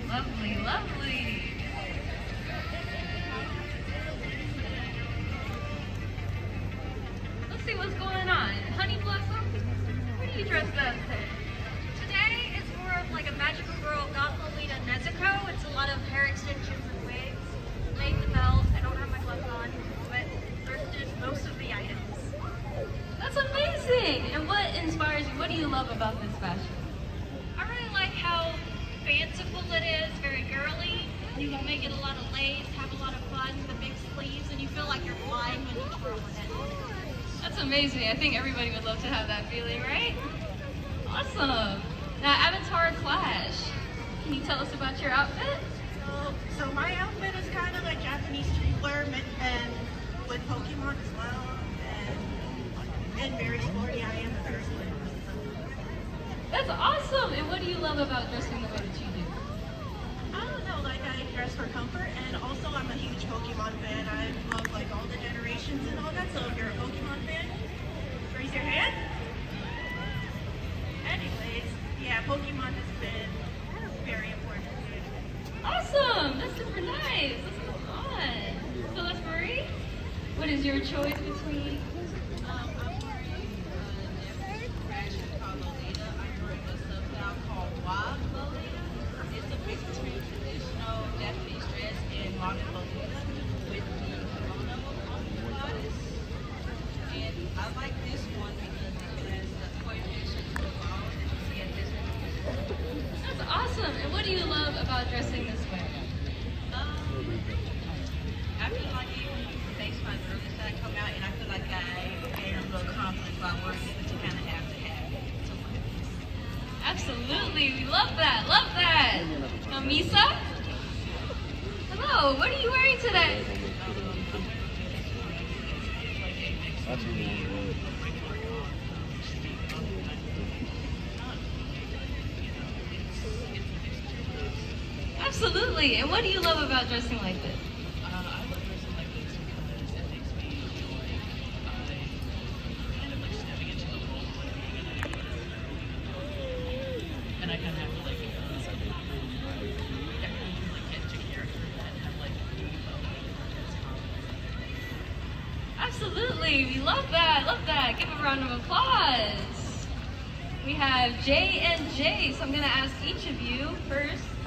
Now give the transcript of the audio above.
Lovely, lovely. Let's see what's going on. Honey Blossom, what are you dressed as today? Today is more of like a magical girl, goth Lolita Nezuko. It's a lot of hair extensions and wigs. Made the belt. I don't have my gloves on, but thrifted most of the items. That's amazing! And what inspires you? What do you love about this fashion? I really like how fanciful it is, very girly. You can make it a lot of lace, have a lot of fun, the big sleeves, and you feel like you're flying when you twirl it. That's amazing. I think everybody would love to have that feeling, right? Awesome. Now, Avatar Clash. Can you tell us about your outfit? So my outfit is kind of like Japanese streetwear and with Pokemon as well. And very sporty. I am a very sporty person. That's awesome. And what do you love about dressing the way that you do? I don't know, like I dress for comfort, and also I'm a huge Pokemon fan. I love like all the generations and all that, so if you're a Pokemon fan, raise your hand. Anyways, yeah, Pokemon has been very important to me. Awesome. That's super nice. Let's go on. So let's Marie. What is your choice between? I'm wearing a different fashion called Lolita. I'm wearing a substyle called Wild Lolita. It's a mix between traditional Japanese dress and modern Lolita with the kimono on the bodice. And I like this one because it has the coordination to the ball that you see at this one. That's awesome. And what do you love about dressing this way? I feel like it makes my girly side come out, and I feel like I gain a little confidence while wearing it, but you kind of have to have it to wear this. Absolutely. We love that. Love that. Now, Misa? Hello. What are you wearing today? Absolutely. And what do you love about dressing like this? I love dressing like this because it makes me feel like I kind of like stepping into the role of like being an actor. And I kind of have to like, get into character and have like, Absolutely. We love that. Love that. Give a round of applause. We have J and J, so I'm going to ask each of you first.